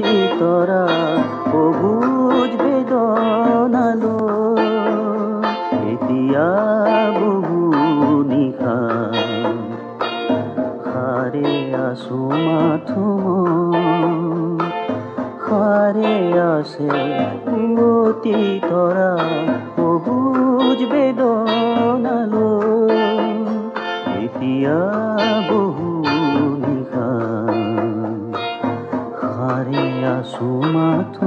তৰা অবুজ বেদনালো এতিয়া বহু নিশা সাৰে আছো মাথো সাৰে আছে পুৱতি তৰা অবুজ বেদনালো এতিয়া বহু নিশা সাৰে আছো মাথো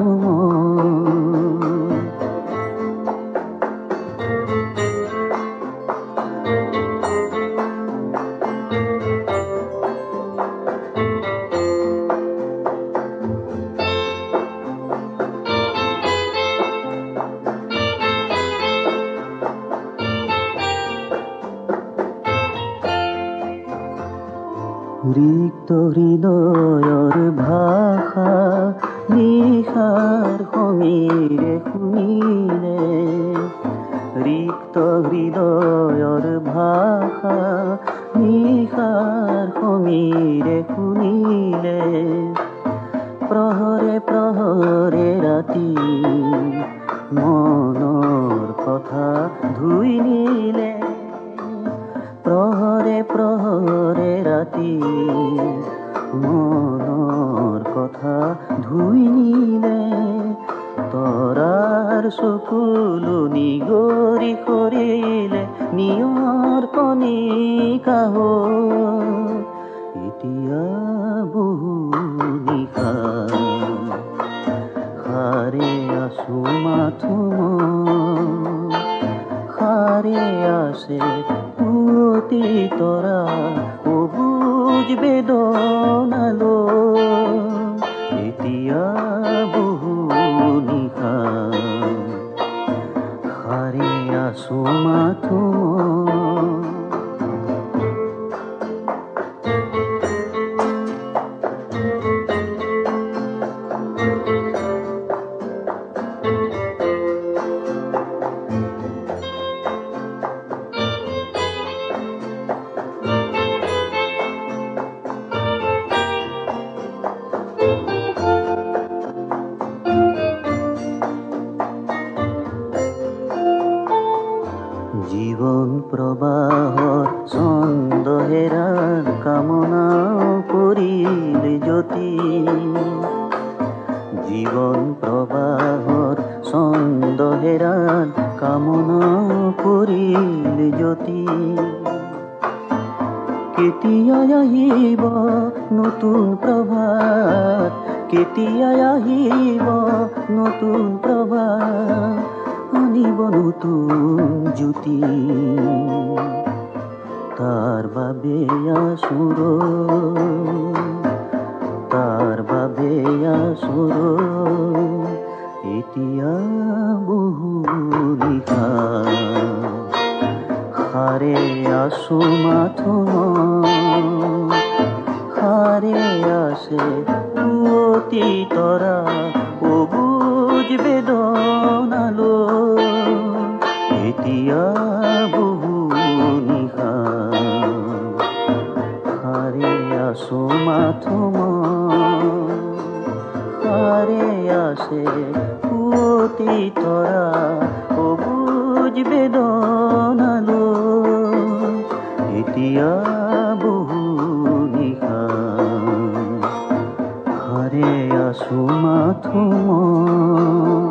ৰিক্ত হৃদয়ৰ ভাষা নিশাৰ সমীৰে শুনিলে ৰিক্ত হৃদয়ৰ ভাষা নিশাৰ সমীৰে শুনিলে প্ৰহৰে প্ৰহৰে ৰাতি মনৰ কথা ধুই নিলে প্ৰহৰে প্ৰহৰে ৰাতি মনৰ কথা ধুই নিলে তৰাৰ চকুলো নিগৰি কৰিলে নিয়ৰ কণিকা এতিয়া বহু নিশা সাৰে আছো মাথো সাৰে আছে পুৱতি তৰা অবুজ বেদনালো এতিয়া বহু নিশা সাৰে আছো মাথো জীৱন প্ৰবাহৰ ছন্দ হেৰাৰ কামনা কৰিলে জ্যোতি জীৱন প্ৰবাহৰ ছন্দ হেৰাৰ কামনা কৰিলে জ্যোতি কেতিয়া আহিব নতুন প্ৰভাত কেতিয়া আহিব নতুন প্ৰভাত আনিব নতুন জ্যোতি তাৰ বাবে আছো তাৰ বাবে আছো এতিয়া বহু নিশা সাৰে আছো মাথো সাৰে আছে পুৱতি তৰা অবুজ বেদনালো এতিয়া বহু নিশা সাৰে আছো মাথো সাৰে আছে পুৱতি তৰা অবুজ বেদনালো এতিয়া বহু নিশা সাৰে আছো মাথো